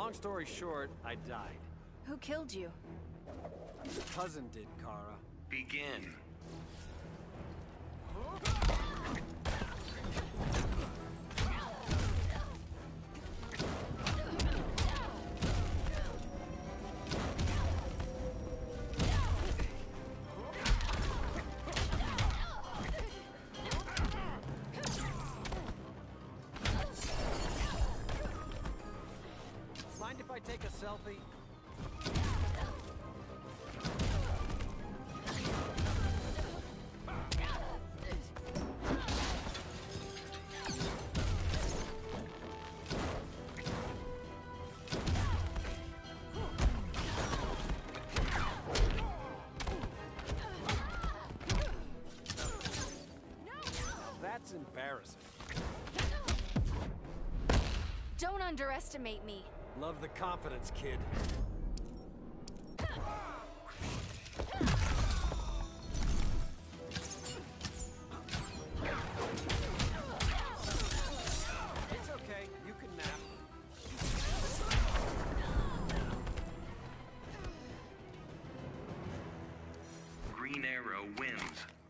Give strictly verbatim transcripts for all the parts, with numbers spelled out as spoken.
Long story short, I died. Who killed you? Your cousin did, Kara. Begin. Mind if I take a selfie? That's embarrassing. Don't underestimate me. Love the confidence, kid. It's okay, you can nap. Green Arrow wins.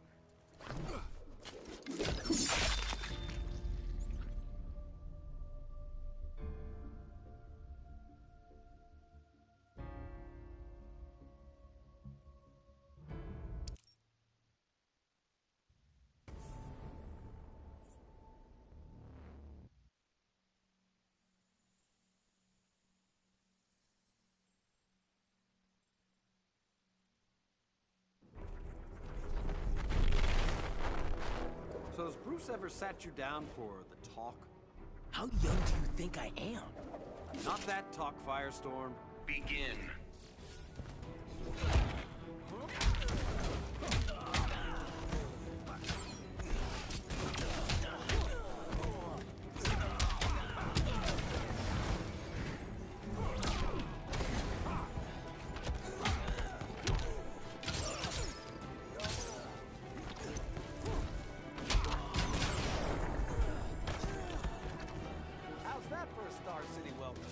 So has Bruce ever sat you down for the talk? How young do you think I am? Not that talk, Firestorm. Begin. How's that for a Star City welcome?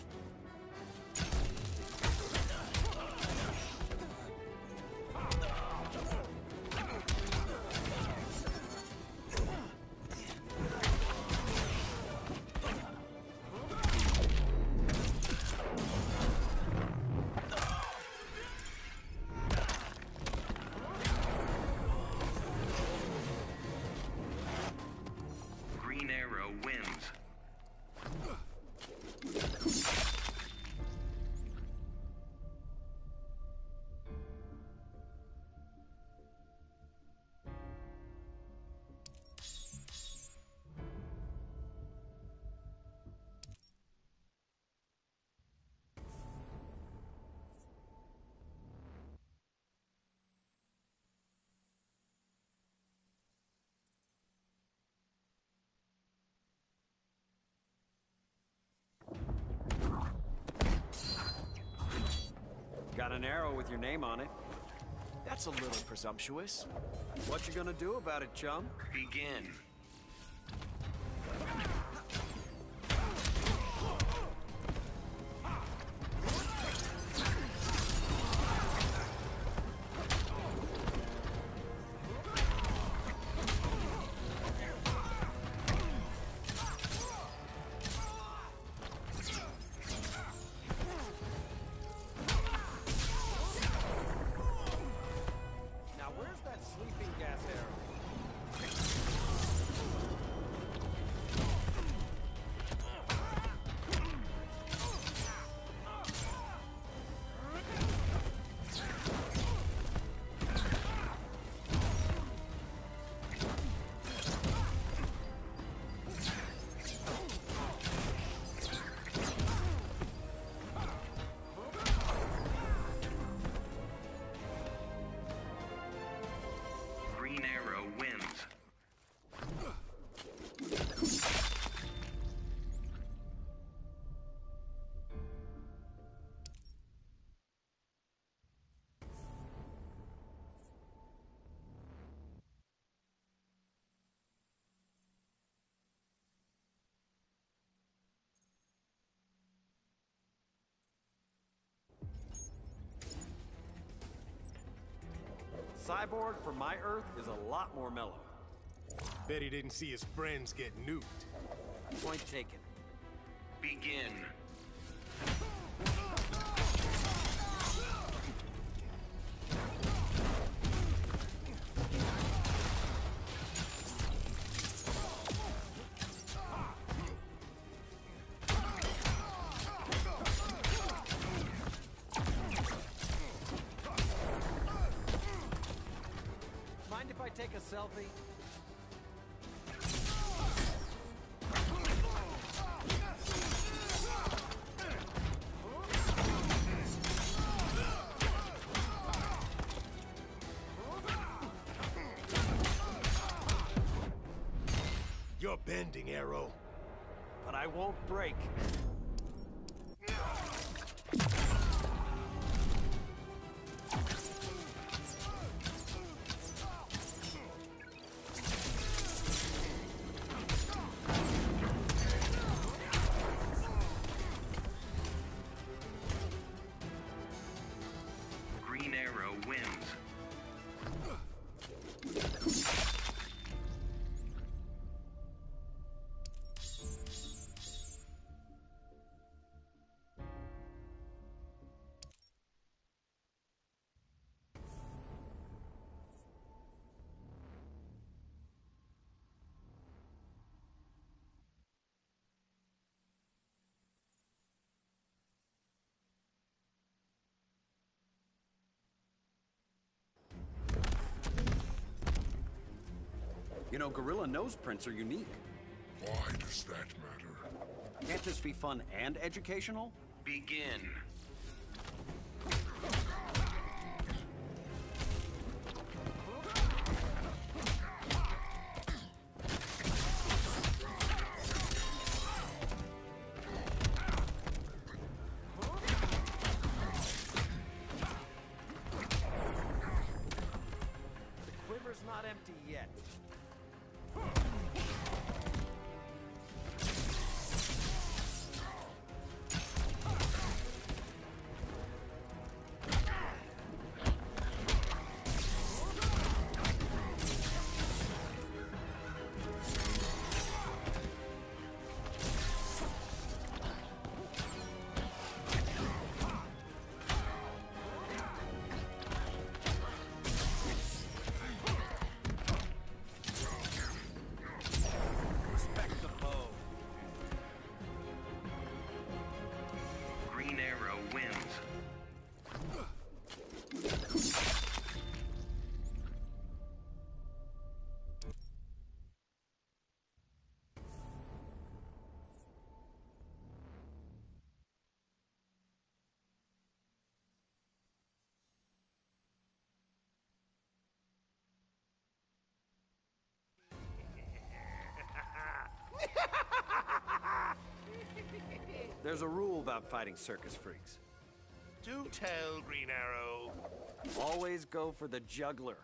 Green Arrow wins. Got an arrow with your name on it. That's a little presumptuous. What you gonna do about it, chum? Begin. Now where's that sleeping gas arrow? cyborg from my Earth is a lot more mellow. Bet he didn't see his friends get nuked. Point taken. Begin. Mind if I take a selfie? You're bending, Arrow. But I won't break. Green Arrow wins. You know, gorilla nose prints are unique. Why does that matter? Can't this be fun and educational? Begin. The quiver's not empty yet. Respect the bow. Green Arrow wins. There's a rule about fighting circus freaks. Do tell, Green Arrow. Always go for the juggler.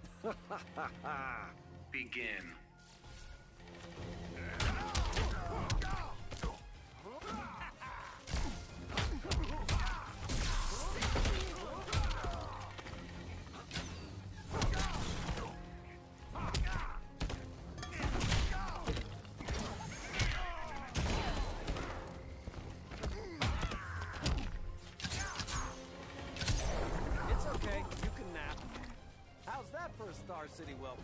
Begin. It's okay, you can nap. How's that for a Star City welcome?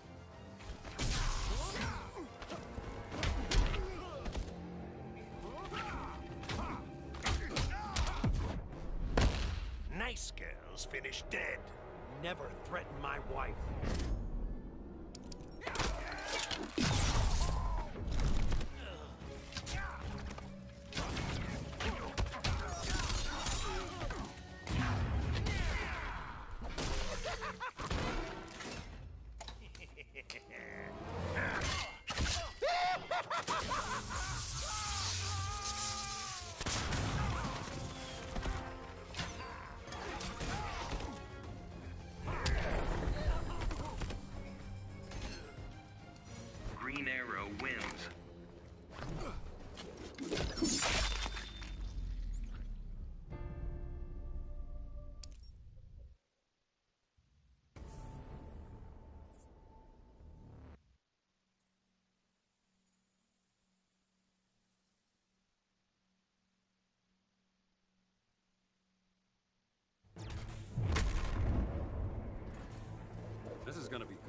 Nice girls finish dead. Never threaten my wife. Green Arrow wins.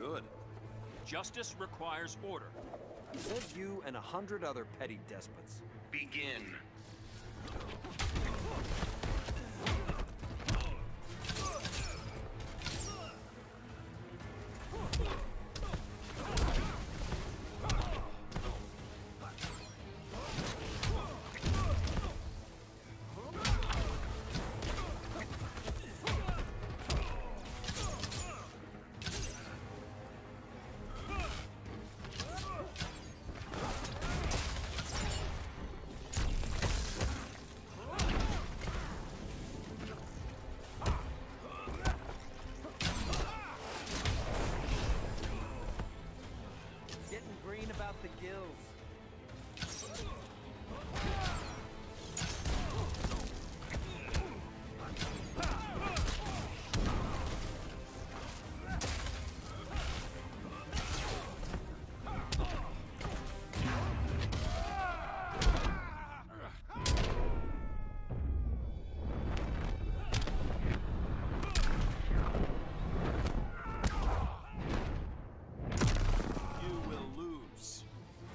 Good. Justice requires order. Says you and a hundred other petty despots. Begin. Getting green about the gills. You will lose.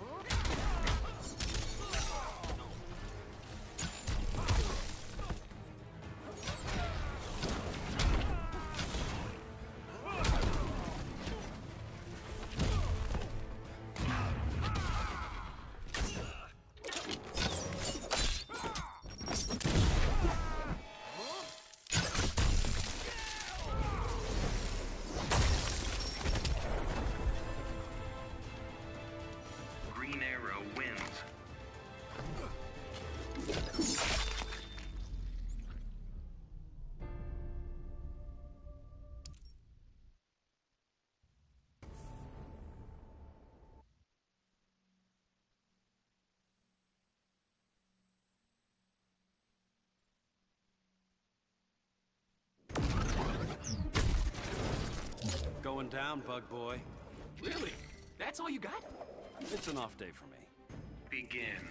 Green Arrow wins. Going down, bug boy. Really? That's all you got? It's an off day for me. Begin.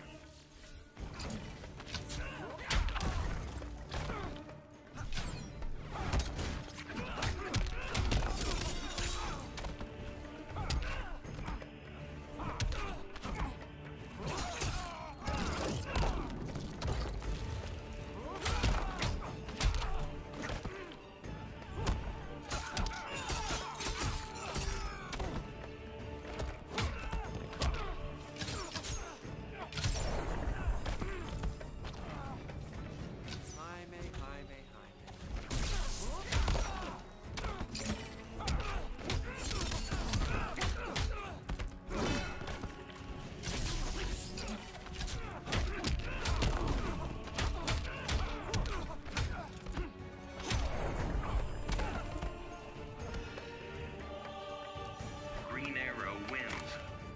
Jaime, Jaime, Jaime. Green Arrow wins.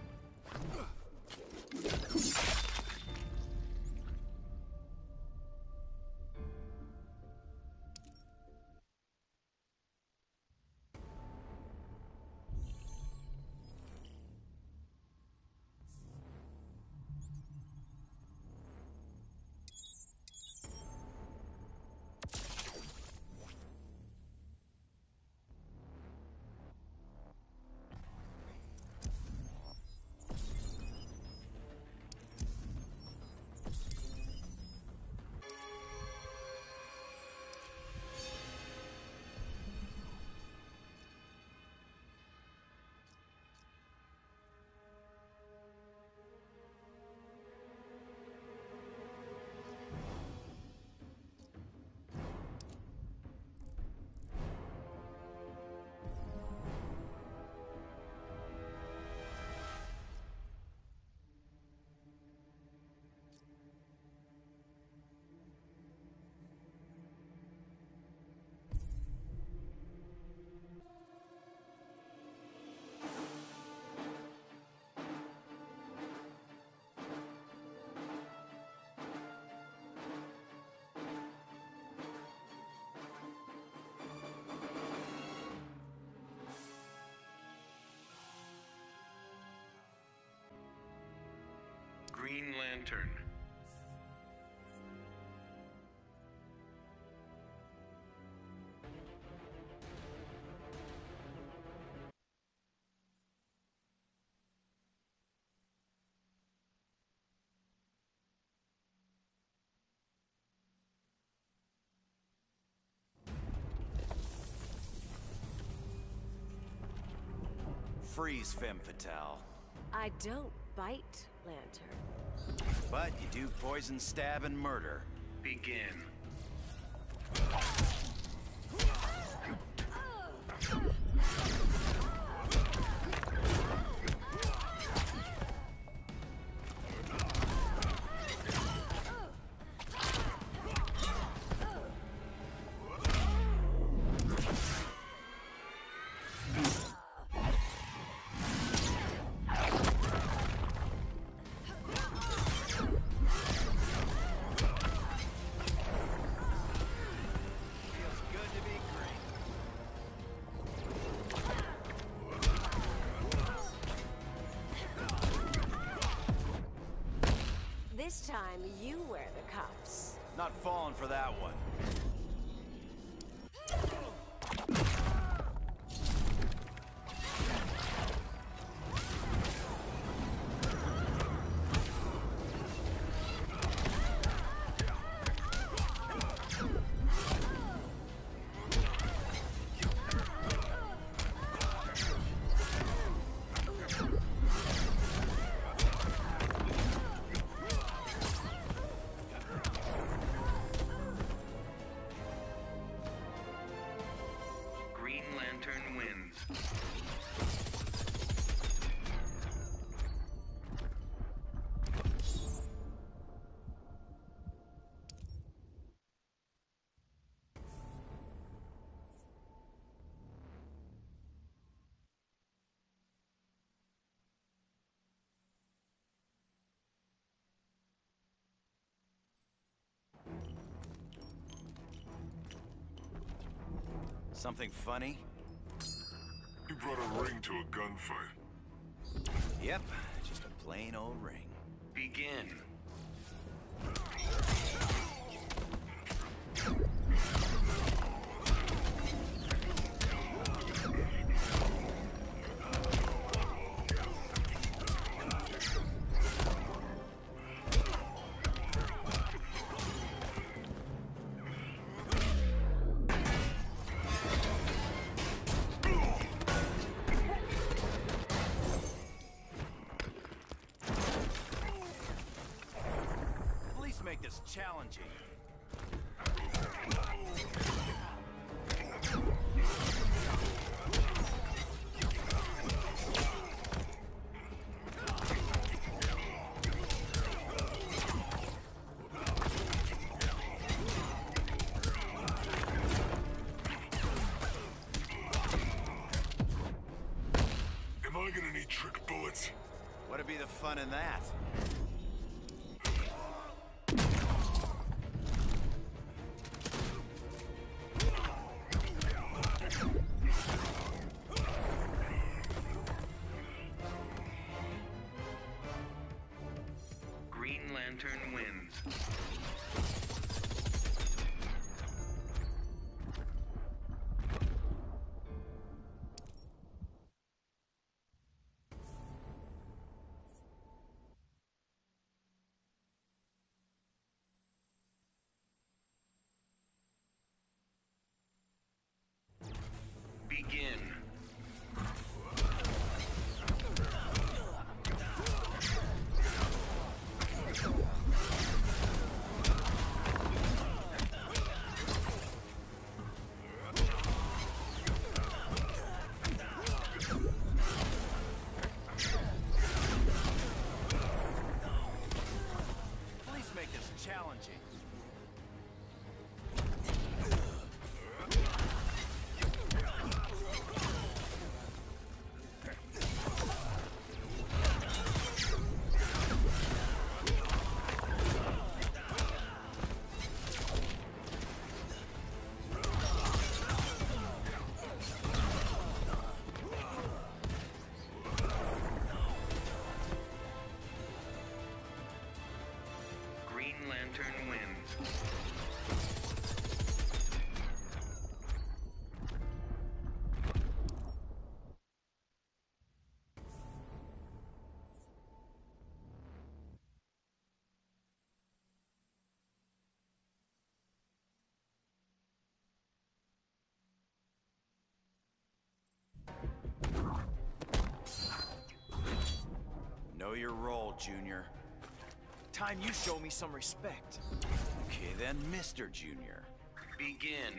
Green Lantern. freeze, femme fatale. I don't bite, Lantern. But you do poison, stab, and murder. Begin. This time, you wear the cuffs. Not falling for that one. Green Lantern wins. Something funny? You brought a ring to a gunfight. Yep, just a plain old ring. Begin. At least make this challenging. Am I gonna need trick bullets? What'd be the fun in that? Green Lantern wins. Begin. Know your role, Junior. Time you show me some respect. Okay then, Mister Junior. Begin.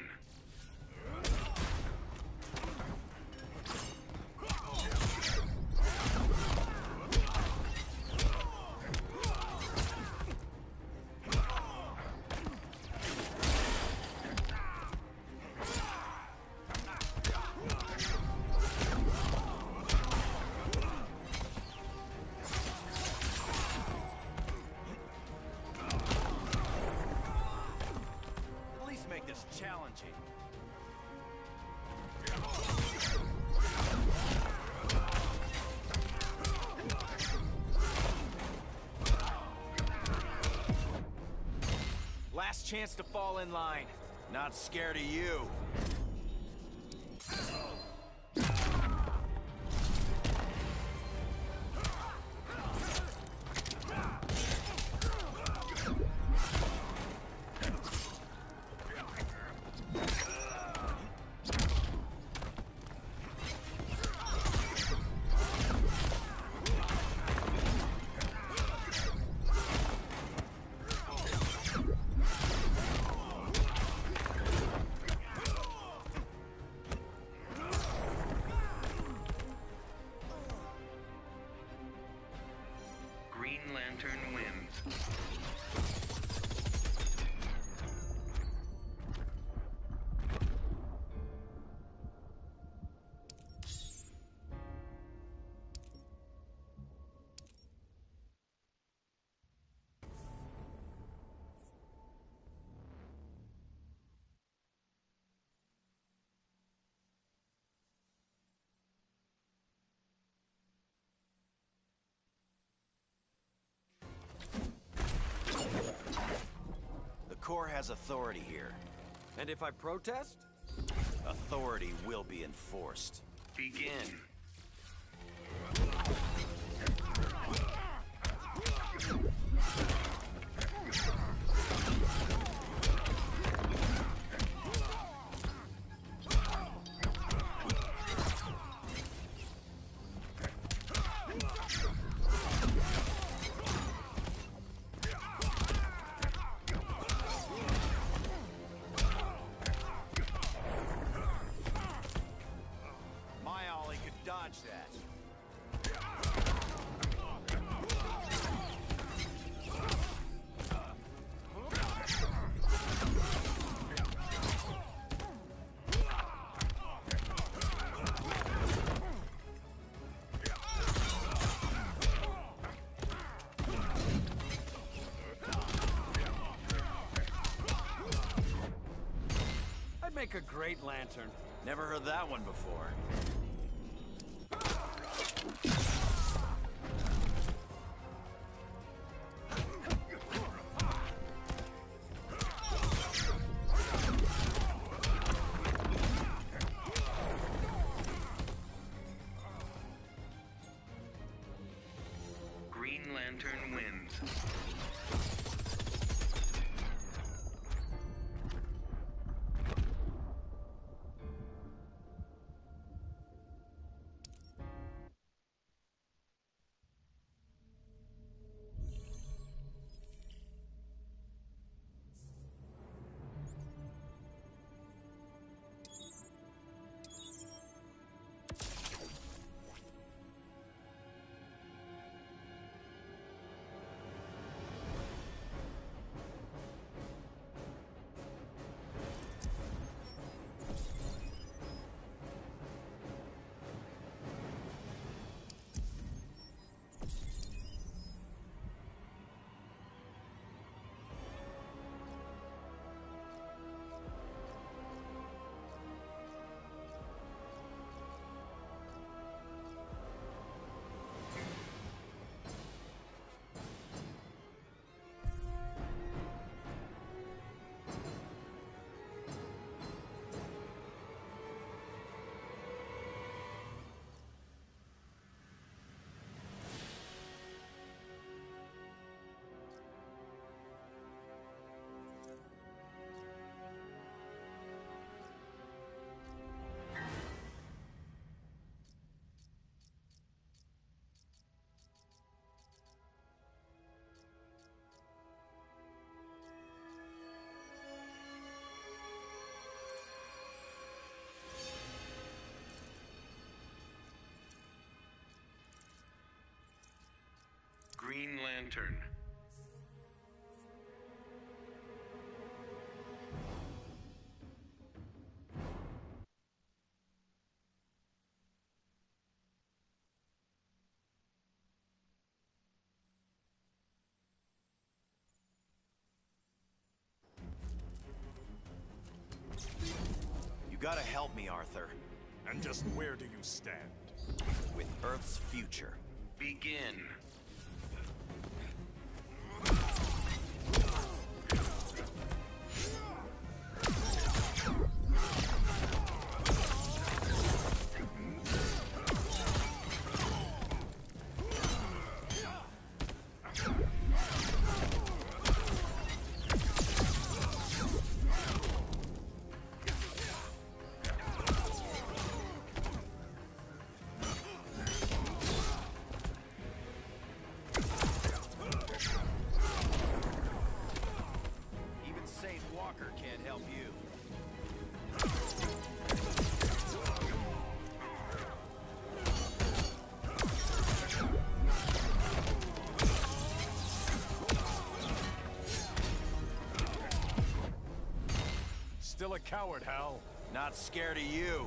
At least make this challenging. Last chance to fall in line. Not scared of you. Green Lantern wins. The Corps has authority here. And if I protest? Authority will be enforced. Begin. My Ollie could dodge that. I'd make a great lantern. Never heard that one before. Green Lantern wins. Green Lantern. You gotta help me, Arthur. And just where do you stand? With Earth's future. Begin. Still a coward, Hal. Not scared of you.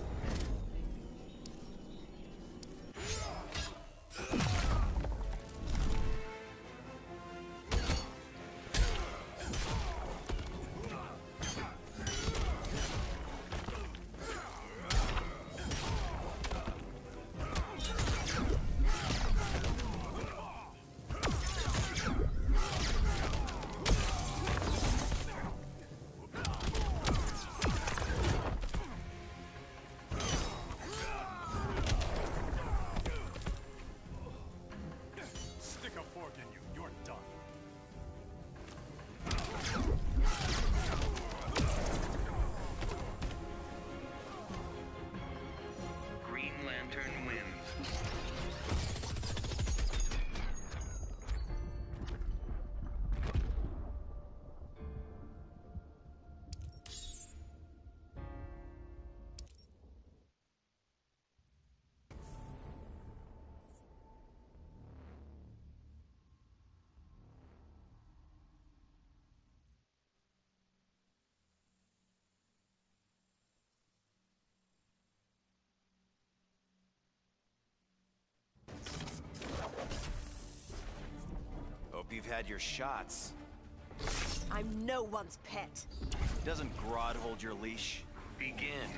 Hope you've had your shots. I'm no one's pet. Doesn't Grodd hold your leash? Begin.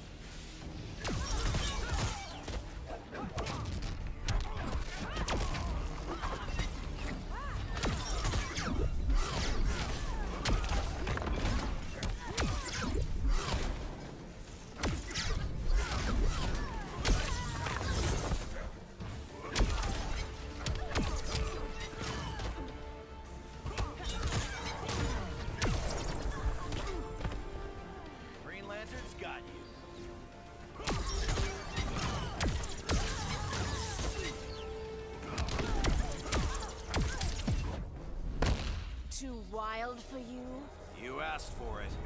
Too wild for you? You asked for it.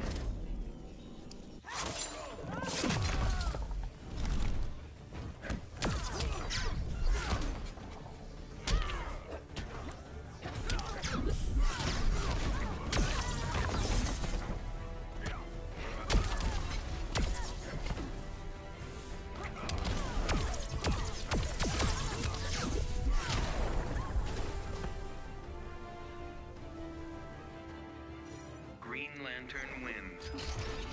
Green Lantern wins.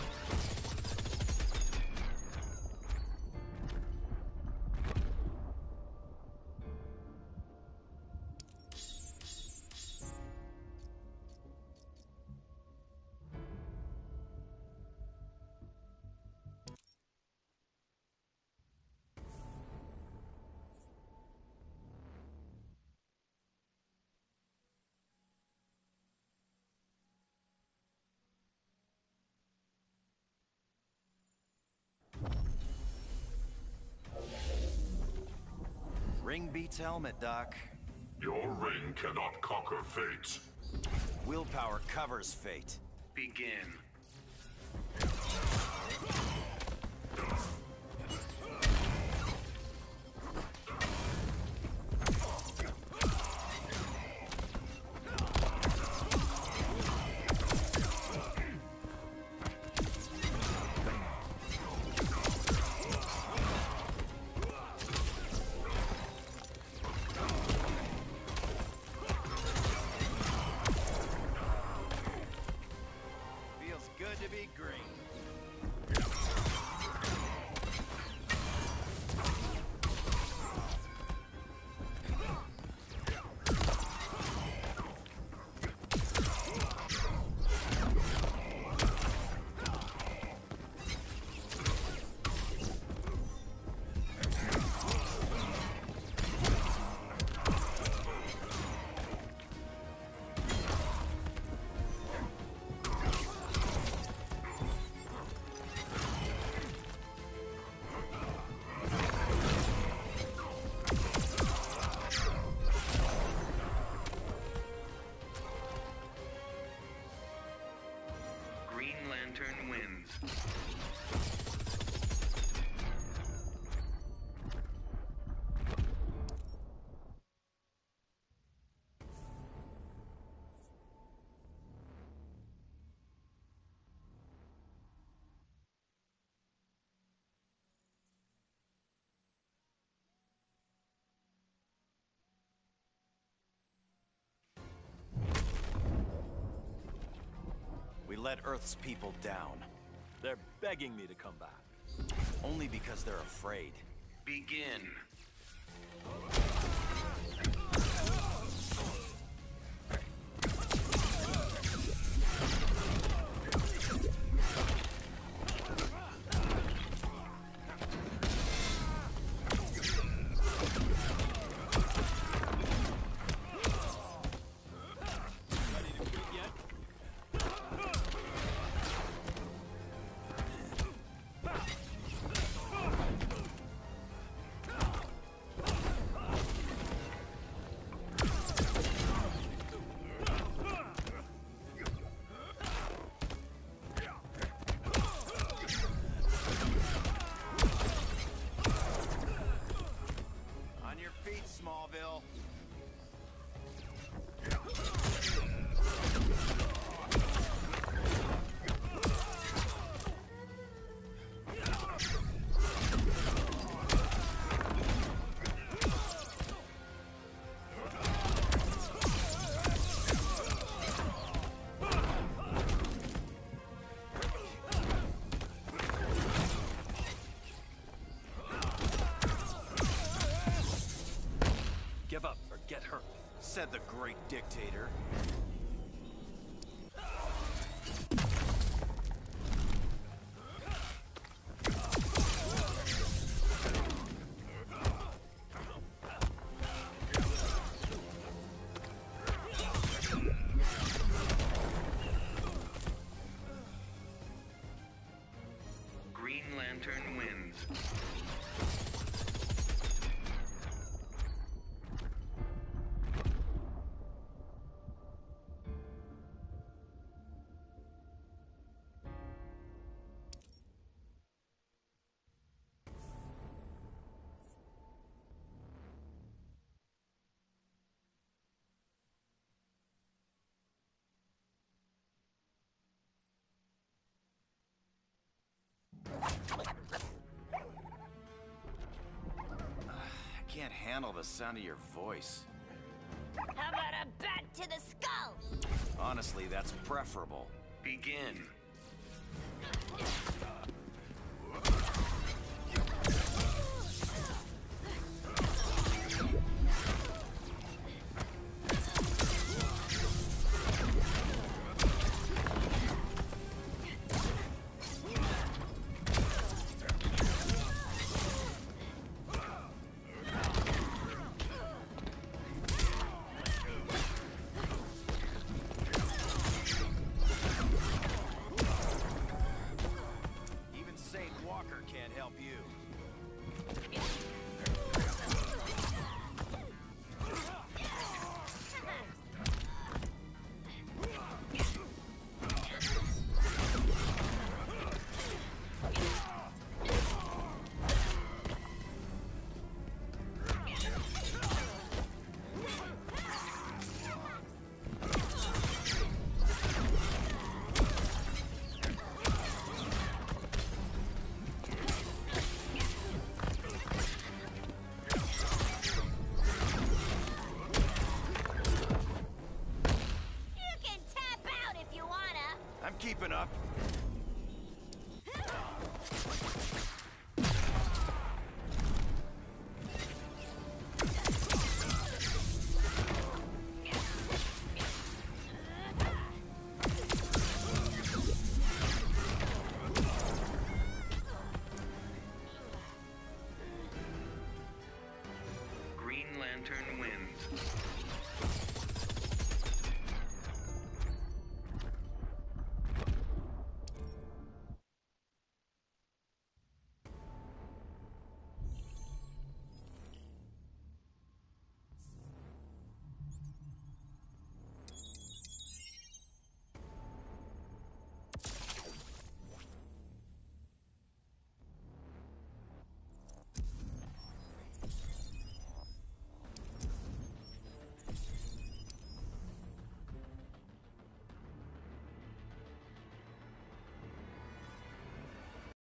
Ring beats helmet, Doc. Your ring cannot conquer fate. Willpower covers fate. Begin. let Earth's people down. They're begging me to come back. Only because they're afraid. Begin. On your feet, Smallville. Give up or get hurt. Said the great dictator. Green Lantern wins. I can't handle the sound of your voice. How about a bat to the skull? Honestly, that's preferable. Begin. Even Saint Walker can't help you. You can tap out if you wanna. I'm keeping up.